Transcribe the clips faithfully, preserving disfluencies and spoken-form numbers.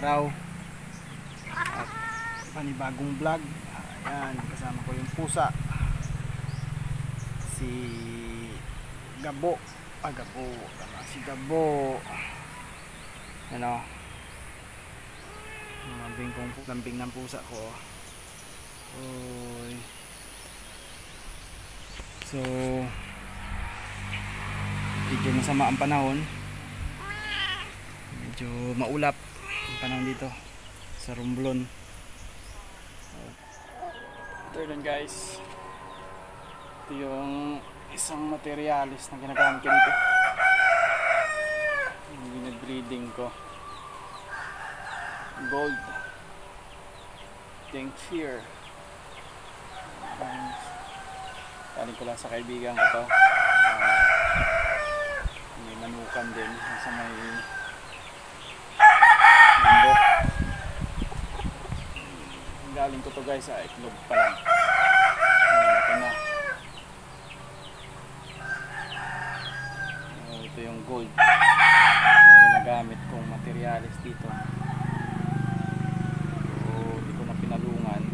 araw at panibagong vlog. Ayan, kasama ko yung pusa, si Gabo. Ah, Gabo, tama, si Gabo. Ano, lambing kong lambing ng pusa ko. Oy. So medyo masama ang panahon, medyo maulap ang panahon dito sa Romblon. Ito yun guys, ito yung isang materialis na ginagamit ko dito, yung ginag-breeding ko. Gold Think Fear. Galing ko lang sa kaibigan ko to. Uh, may manukan din sa may bundok. Galing ko to guys sa itlog pa lang. Uh, ito na. Uh, ito yung gold na ginagamit kong materialis dito. So hindi ko na pinalungan.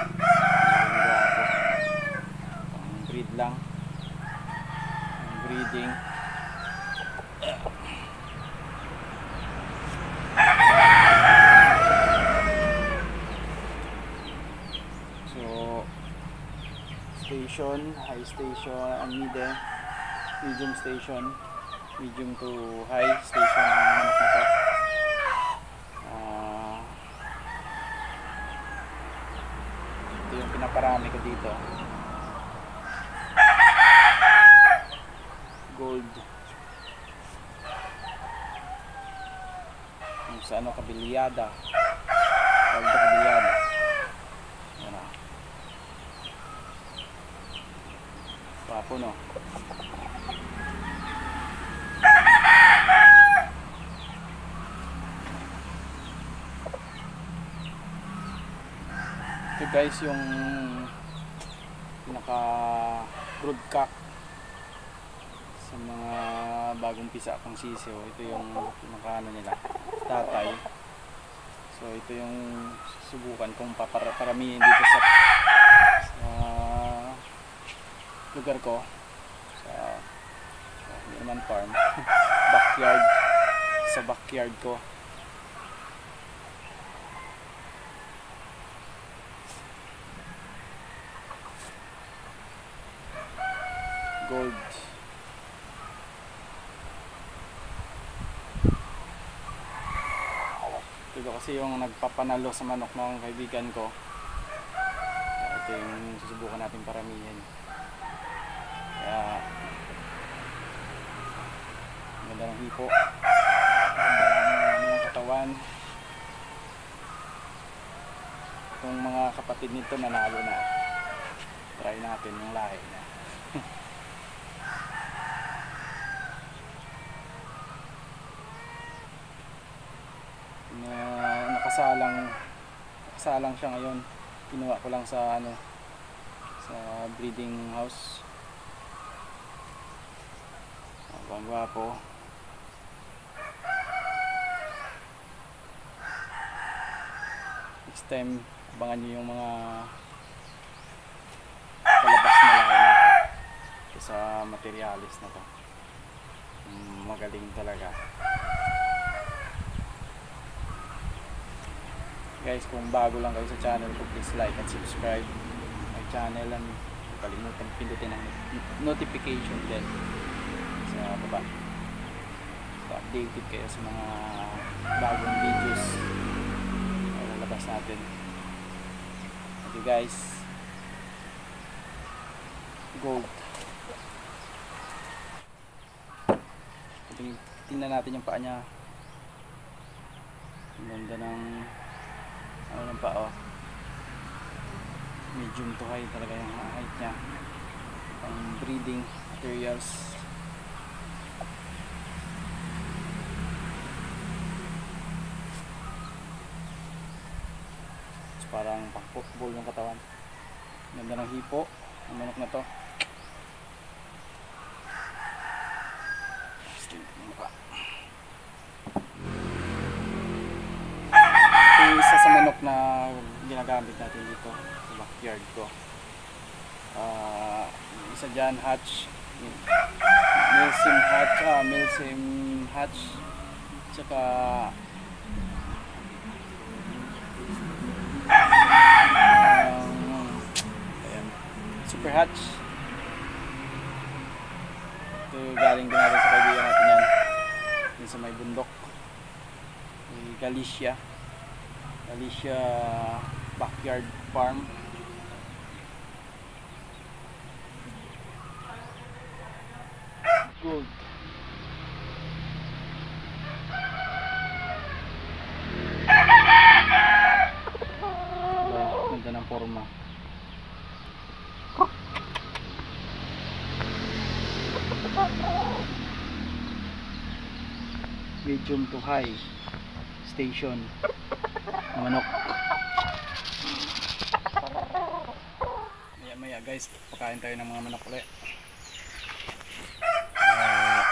Pang breed lang. Pang breeding. Station, high station, and medium, medium station, medium to high station ng manok na to. Uh, ito yung pinaparami ko dito. Gold. Yung sa ano, kabiliyada. Gold na kabiliyada. Yan na. Papo no. Ito guys yung pinaka broodcock sa mga bagong pisa pang sisiw. Ito yung pinaka ano nila, tatay. So ito yung susubukan kong paparamihin dito sa sa lugar ko, sa Nirman Farm. Backyard, sa backyard ko. Gold. Ito kasi yung nagpapanalo sa manok ng kaibigan ko. Ito yung susubukan natin paramihin. Kaya ganda ng hipo, ganda ng katawan. Itong mga kapatid nito nanalo na. Try natin yung lahi na. na nakasalang nakasalang siya ngayon. Kinuha ko lang sa ano, sa breeding house. Ang gwapo. Next time abangan nyo yung mga palabas na lahat natin sa materialis na to. Magaling talaga guys. Kung bago lang kayo sa channel ko, please like and subscribe my channel, and kalimutan pindutin ang notification bell sa baba. So, updated kayo sa mga bagong videos na lalabas natin. Okay guys, gold. Tingnan natin yung paa niya. Ganda ng ano ng paa, oh. Medium to high talaga yung height niya. Ang breeding materials. Parang pang football yung katawan. Ganda ng hipo ng manok na to. Mukha. na ginagamit natin dito sa backyard ko. Uh, isa dyan hatch, milsim hatch, ah, milsim hatch, tsaka um, ayan, super hatch. Ito galing din natin sa kaibigan natin yan, din sa may bundok, may Galicia Galicia backyard farm. Good. Oh, ganda ng forma. Medium to high station ng manok. Maya maya guys, pakain tayo ng mga manok ulit. Uh,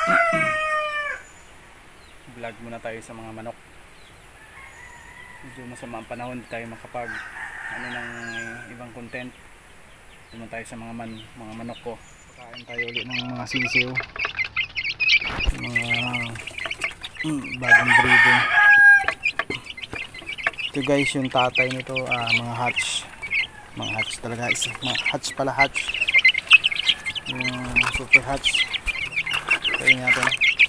vlog muna tayo sa mga manok. Medyo masama ang panahon, di tayo makapag ano ng ibang content. Muna tayo sa mga man, mga manok ko. Pakain tayo ulit ng mga sisiw, mga mm, bagong breeding. Ito guys yung tatay nito, ah, mga hatch, mga hatch talaga, isa, mga hatch pala, hatch, yung super hatch. Tayo natin.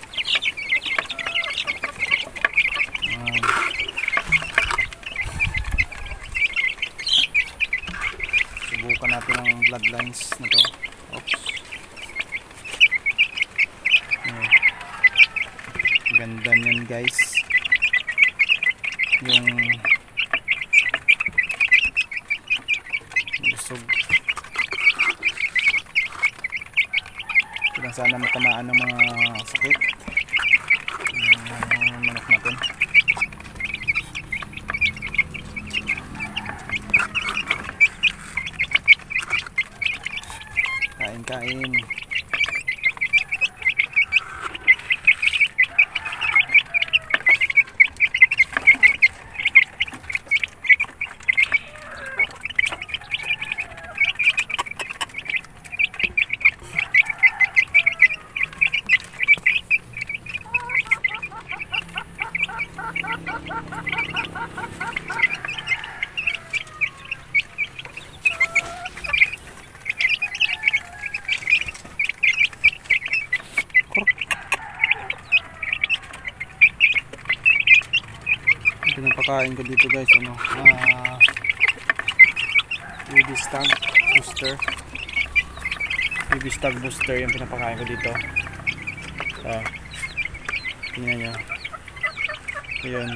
Um, subukan natin ang bloodlines nito. Oops. Uh, ganda niyan guys. Yung busog. Kailan sana matamaan ng mga sakit ng uh, manok natin. Kain kain. Pinapakain ko dito guys, ano, uh, baby stag booster, baby stag booster yung pinapakain ko dito. Uh, tingnan nyo, ayun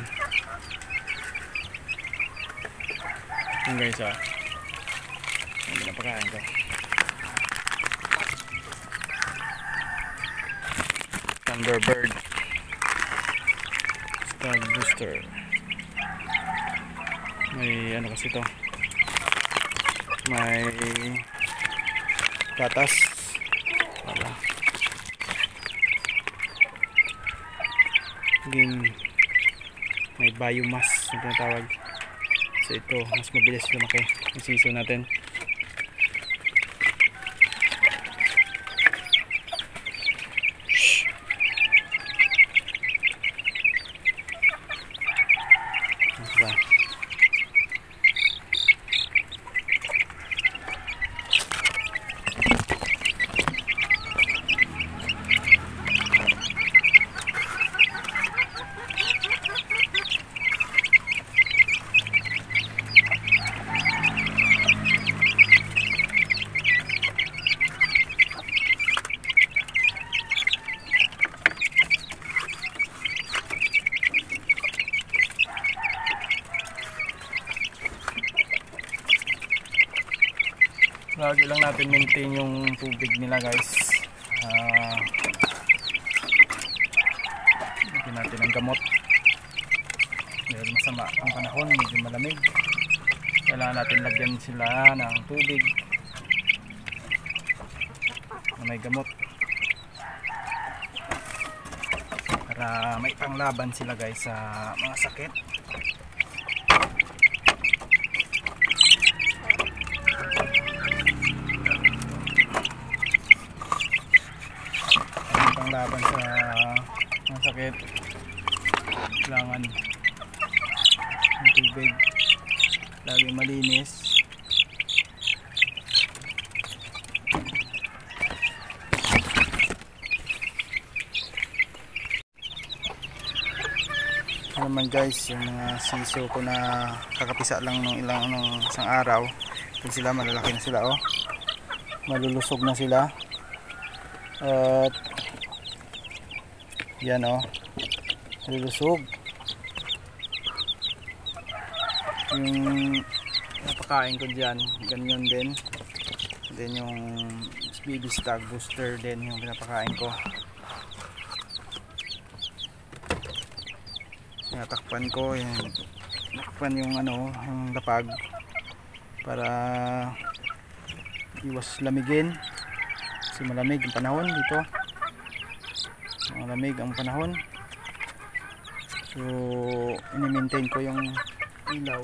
yun guys, ah, yung pinapakain ko. Thunderbird stag booster. May ano kasi to, may gatas, wala game, may biomass yung tinatawag. So ito mas mabilis lumaki yung siso natin. Shhh. Diba? Lagi lang natin maintain yung tubig nila guys. Uh, Lagyan natin ng gamot. Dahil masama ang panahon, medyo malamig. Kailangan natin lagyan sila ng tubig na may gamot para may panglaban sila guys sa mga sakit. laban sa ang sakit. Kailangan ng tubig lagi malinis. Ano naman guys, yung mga siso ko na kakapisa lang ng ilang ng isang araw, ito sila, malalaki na sila, oh, malulusog na sila. At yan, oh, malulusog. Yung napakain ko dyan, ganyan din. Then yung baby stag booster din yung pinapakain ko. Natakpan ko yung takpan yung ano, yung lapag para iwas lamigin kasi malamig ang panahon dito, malamig ang panahon. So ini-maintain ko yung ilaw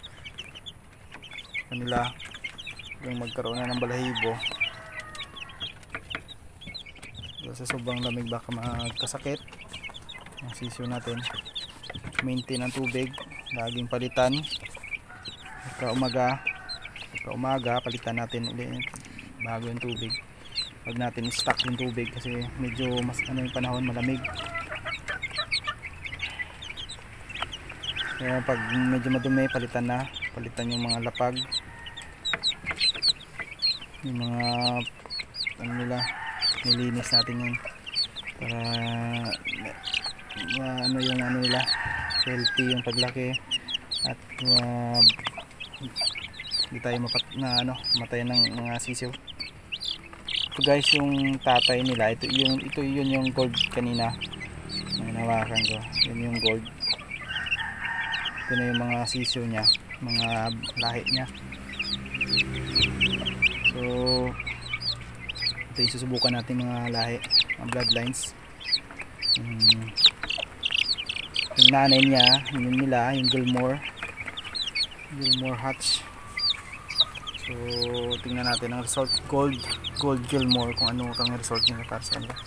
kanila, yung magkaroon na ng balahibo. So, sa sobrang lamig baka magkasakit ang sisiyo natin. Maintain ang tubig, laging palitan pagka umaga, pagka umaga palitan natin ulit bago yung tubig. Huwag natin i-stock yung tubig kasi medyo mas ano yung panahon, malamig. Kaya pag medyo madumi palitan na, palitan yung mga lapag, yung mga ano nila, nilinis natin yun para uh, ano yung ano nila, healthy yung paglaki at uh, hindi tayo mapat na ano, matayan ng mga sisiw. Ito guys yung tatay nila, ito yung ito yun yung gold kanina na hinawakan ko, yun yung gold. Ito na yung mga sisiw niya, mga lahi niya. So ito yung susubukan natin mga lahi, mga bloodlines. hmm. Yung nanay niya, yun nila, yung Gilmore Gilmore Hatch. So tingnan natin ang result. Gold Gold Gilmore, kung ano ang result nila para sa kanila.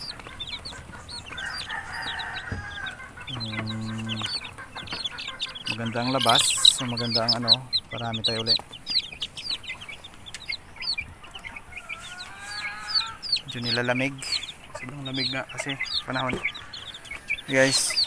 um, Magandang labas, so magandang ano, parami tayo ulit. Medyo nilalamig, sobrang lamig nga kasi panahon guys.